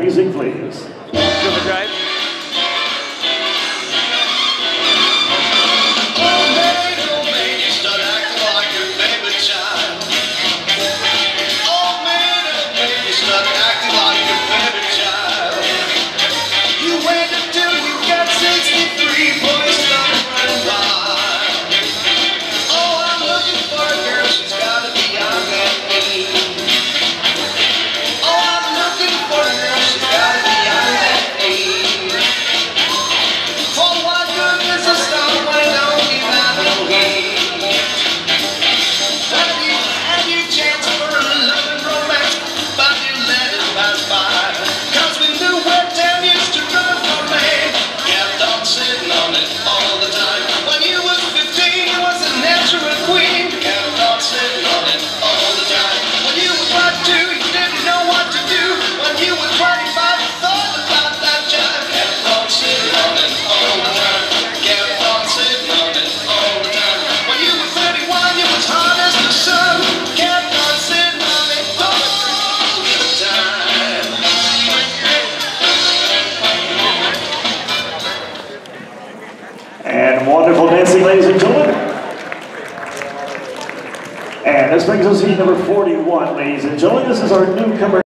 music, please. Silver Drive. And wonderful dancing, ladies and gentlemen. And this brings us to heat number 41, ladies and gentlemen. This is our newcomer.